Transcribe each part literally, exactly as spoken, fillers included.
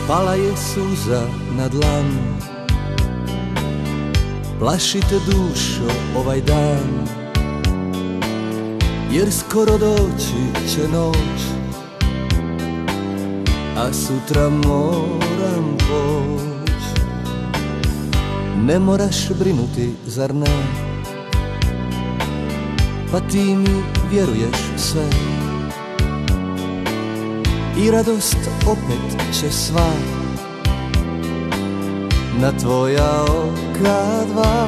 Pala je suza na dlan, plaši te dušo ovaj dan, jer skoro doći će noć, a sutra moram poć. Ne moraš brinuti, zar ne? Pa ti mi vjeruješ sve, i radost opet će sva na tvoja oka dva.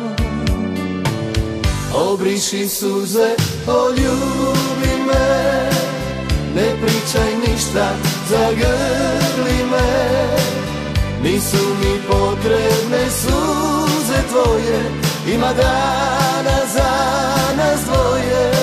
Obriši suze, poljubi me, ne pričaj ništa, zagrli me. Nisu mi potrebne suze tvoje, ima dana za nas dvoje.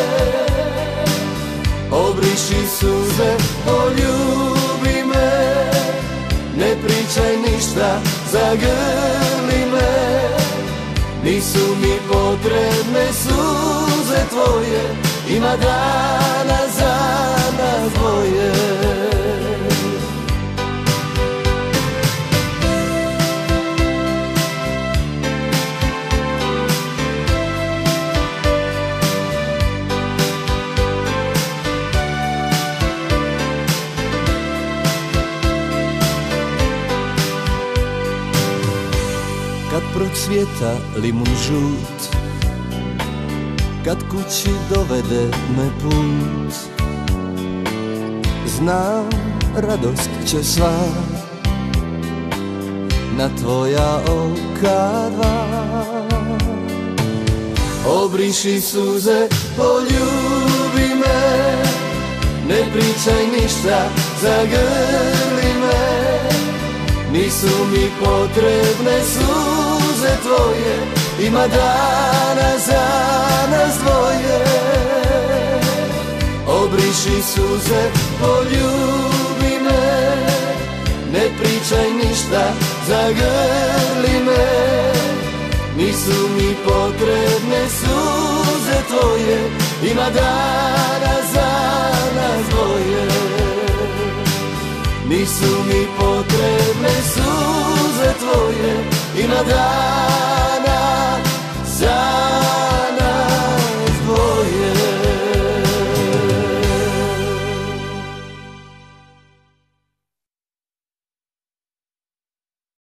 Obriši suze, poljubi me, ne pričaj ništa, zagrli me. Nisu mi potrebne suze tvoje, ima dana za nas dvoje. Kad procvjeta limun žut, kad kući dovede me put, znam radost će sva na tvoja oka dva. Obriši suze, poljubi me, ne pričaj ništa, zagrli me. Nisu mi potrebne suze tvoje, ima dana za nas dvoje. Obriši suze, poljubi me, ne pričaj ništa, zagrli me. Nisu mi potrebne suze tvoje, ima dana za nas dvoje. Nisu mi potrebne suze tvoje, ima dana